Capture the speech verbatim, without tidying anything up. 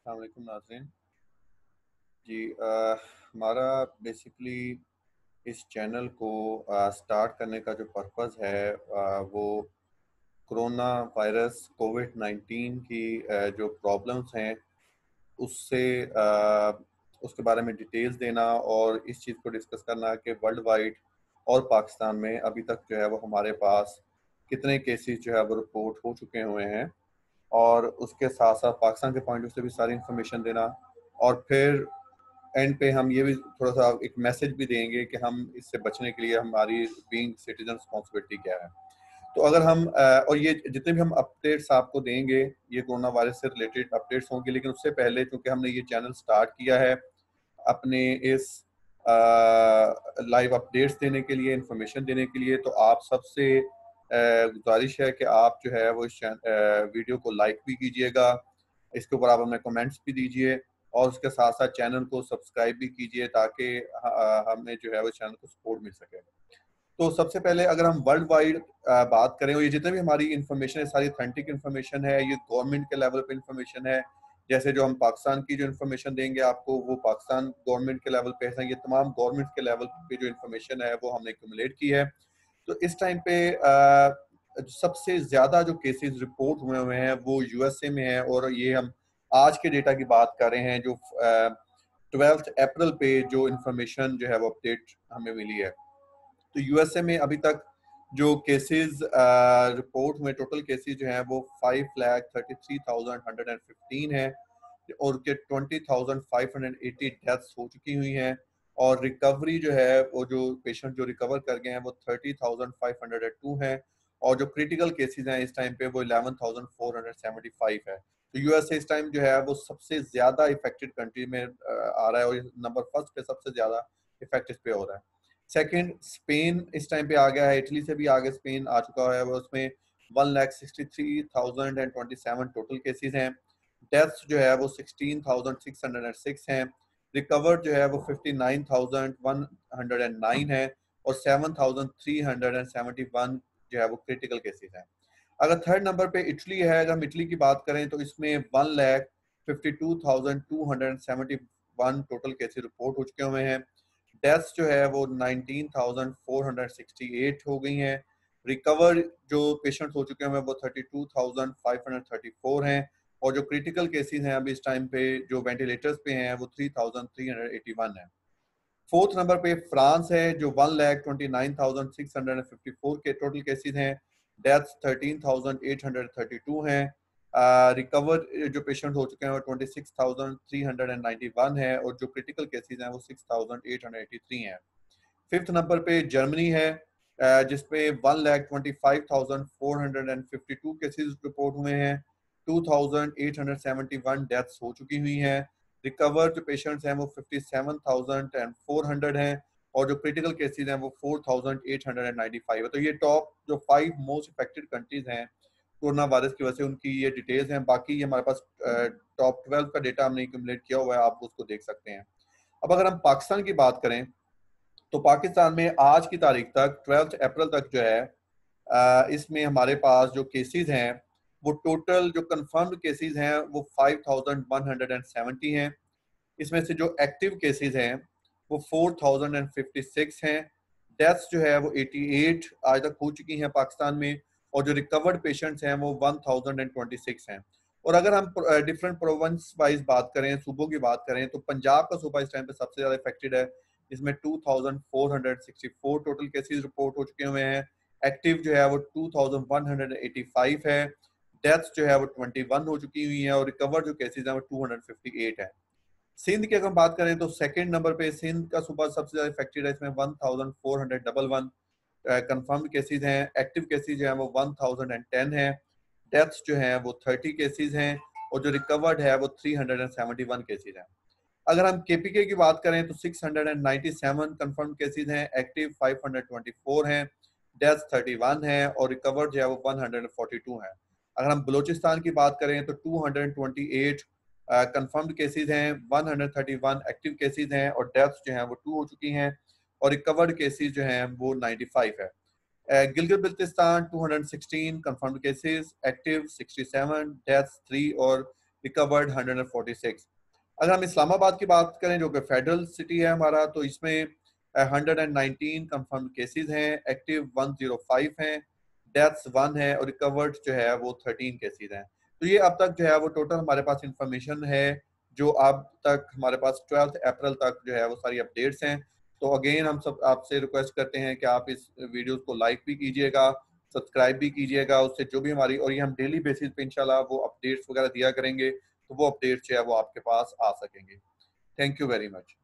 अस्सलाम वालेकुम नाज़रीन जी। अ, हमारा बेसिकली इस चैनल को स्टार्ट करने का जो पर्पज़ है अ, वो कोरोना वायरस कोविड नाइन्टीन की अ, जो प्रॉब्लम्स हैं उससे अ, उसके बारे में डिटेल्स देना और इस चीज़ को डिस्कस करना कि वर्ल्ड वाइड और पाकिस्तान में अभी तक जो है वो हमारे पास कितने केसेस जो है वो रिपोर्ट हो चुके हुए हैं, और उसके साथ साथ पाकिस्तान के पॉइंट ऑफ से भी सारी इंफॉर्मेशन देना। और फिर एंड पे हम ये भी थोड़ा सा एक मैसेज भी देंगे कि हम इससे बचने के लिए हमारी बीइंग सिटीजन रिस्पॉन्सिबिलिटी क्या है। तो अगर हम अ, और ये जितने भी हम अपडेट्स आपको देंगे ये कोरोना वायरस से रिलेटेड अपडेट्स होंगे, लेकिन उससे पहले क्योंकि हमने ये चैनल स्टार्ट किया है अपने इस लाइव अपडेट्स देने के लिए, इंफॉर्मेशन देने के लिए, तो आप सबसे गुजारिश है कि आप जो है वो इस वीडियो को लाइक भी कीजिएगा, इसके ऊपर आप हमें कमेंट्स भी दीजिए और उसके साथ साथ चैनल को सब्सक्राइब भी कीजिए ताकि हमें जो है वो चैनल को सपोर्ट मिल सके। तो सबसे पहले अगर हम वर्ल्ड वाइड बात करें, और ये जितने भी हमारी इंफॉर्मेशन है सारी ऑथेंटिक इंफॉर्मेशन है, ये गवर्नमेंट के लेवल पे इंफॉर्मेशन है। जैसे जो हम पाकिस्तान की जो इंफॉर्मेशन देंगे आपको वो पाकिस्तान गवर्नमेंट के लेवल पे है, ये तमाम गवर्नमेंट के लेवल पे जो इंफॉर्मेशन है वो हमने एक्यूमुलेट की है। तो इस टाइम पे आ, सबसे ज़्यादा जो केसेस रिपोर्ट हुए हुए हैं वो यूएसए में है, और ये हम आज के डेटा की बात कर रहे हैं जो ट्वेल्थ अप्रैल पे जो इंफॉर्मेशन जो है वो अपडेट हमें मिली है। तो यूएसए में अभी तक जो केसेस रिपोर्ट हुए, टोटल केसेस जो हैं वो five lakh thirty three thousand hundred and fifteen है, और के twenty thousand five hundred eighty deaths हो चुकी हुई हैं, और रिकवरी जो है वो जो पेशेंट जो रिकवर कर गए हैं वो thirty thousand five hundred and two हैं, और जो क्रिटिकल केसेस हैं इस टाइम पे वो eleven thousand four hundred seventy five है। तो यूएसए इस टाइम जो है वो सबसे ज्यादा इफेक्टेड कंट्री में आ रहा है, और नंबर फर्स्ट पे सबसे ज्यादा इफेक्ट इस पे हो रहा है। सेकंड स्पेन इस टाइम पे आ गया है, इटली से भी आगे स्पेन आ चुका है, वो उसमें one lakh sixty three thousand and twenty seven total cases हैं। डेथ्स जो है वो sixteen thousand six hundred and six हैं। रिकवर्ड जो है वो fifty nine thousand one hundred and nine है, और seven thousand three hundred and seventy one जो है वो क्रिटिकल केसेस हैं। अगर थर्ड नंबर पे इटली है, अगर हम इटली की बात करें तो इसमें one lakh fifty two thousand two hundred and seventy one total cases report हो चुके हुए हैं। डेथ्स जो है वो nineteen thousand four hundred sixty eight हो गई हैं। रिकवर जो पेशेंट्स हो चुके हैं वो thirty two thousand five hundred thirty four हैं, और जो क्रिटिकल केसेस हैं अभी इस टाइम पे जो वेंटिलेटर्स पे हैं वो three thousand three hundred eighty one है। फोर्थ नंबर पे फ्रांस है जो one lakh twenty nine thousand six hundred fifty four के टोटल केसेस हैं। Deaths thirteen thousand eight hundred thirty two हैं। रिकवर जो पेशेंट हो चुके हैं वो twenty six thousand three hundred ninety one है, और जो क्रिटिकल केसेस हैं वो six thousand eight hundred eighty three हैं। फिफ्थ नंबर पे जर्मनी है जिसपे one lakh twenty five thousand four hundred and fifty two cases report हुए हैं। Two thousand eight hundred seventy one deaths हो चुकी हुई हैं। रिकवर जो पेशेंट्स हैं वो fifty seven thousand and four hundred हैं, और जो क्रिटिकल केसेज हैं वो four thousand eight hundred and ninety five है। तो ये टॉप जो फाइव मोस्ट इफेक्टेड कंट्रीज हैं कोरोना वायरस की वजह से, उनकी ये डिटेल्स हैं। बाकी ये हमारे पास टॉप ट्वेल्व का डेटा हमने एक्यूमुलेट किया हुआ है, आप उसको देख सकते हैं। अब अगर हम पाकिस्तान की बात करें तो पाकिस्तान में आज की तारीख तक ट्वेल्थ अप्रैल तक जो है इसमें हमारे पास जो केसेस हैं वो टोटल जो कंफर्म्ड केसेस हैं वो five thousand one hundred and seventy हैं। इसमें से जो एक्टिव केसेस हैं वो four thousand and fifty six हैं। डेथ्स जो है वो एटी एट आज तक हो चुकी हैं पाकिस्तान में, और जो रिकवर्ड पेशेंट्स हैं वो one thousand and twenty six हैं। और अगर हम डिफरेंट प्रोविंस वाइज बात करें, सूबों की बात करें, तो पंजाब का सूबा इस टाइम पे सबसे ज़्यादा इफेक्टेड है। इसमें two thousand four hundred sixty four total cases report हो चुके हुए हैं। एक्टिव जो है वो two thousand one hundred eighty five है। डेथ्स जो है वो ट्वेंटी वन हो चुकी हुई हैं, और रिकवर जो केसेस हैं वो टू हंड्रेड फिफ्टी एट है। सिंध की अगर बात करें तो सेकंड नंबर पे सिंध का सूबा सबसे ज्यादा इफेक्टेड है, इसमें one thousand four hundred double one confirmed cases हैं। एक्टिव केसेस जो है वो वन थाउजेंड टेन है। डेथ्स जो है वो थर्टी केसेस हैं, और जो रिकवर्ड है वो three hundred seventy one cases हैं। अगर हम केपीके की बात करें तो six hundred ninety seven confirm cases हैं, active five hundred twenty four हैं, डेथ थर्टी वन है, और रिकवर्ड जो है वो वन हंड्रेड फोर्टी टू है। अगर हम बलूचिस्तान की बात करें तो two hundred twenty eight confirmed cases हैं, one hundred thirty one active cases हैं, और डेथ्स जो हैं वो टू हो चुकी हैं, और रिकवर्ड केसेस जो हैं वो नाइन्टी फाइव है। Gilgit Baltistan two hundred sixteen confirmed cases, active sixty seven, deaths three, और recovered hundred and forty six. अगर हम इस्लामाबाद की बात करें जो कि फेडरल सिटी है हमारा, तो इसमें hundred and nineteen confirm cases हैं, एक्टिव वन जीरो फाइव हैं, डेथ्स वन है और रिकवर्ड जो है वो थर्टीन केसेस हैं। तो ये अब तक जो है वो टोटल हमारे पास इंफॉर्मेशन है जो अब तक हमारे पास ट्वेल्थ अप्रैल तक जो है वो सारी अपडेट्स हैं। तो अगेन हम सब आपसे रिक्वेस्ट करते हैं कि आप इस वीडियो को लाइक भी कीजिएगा, सब्सक्राइब भी कीजिएगा, उससे जो भी हमारी, और ये हम डेली बेसिस पे इंशाल्लाह वो अपडेट्स वगैरह दिया करेंगे, तो वो अपडेट्स जो है वो आपके पास आ सकेंगे। Thank you very much.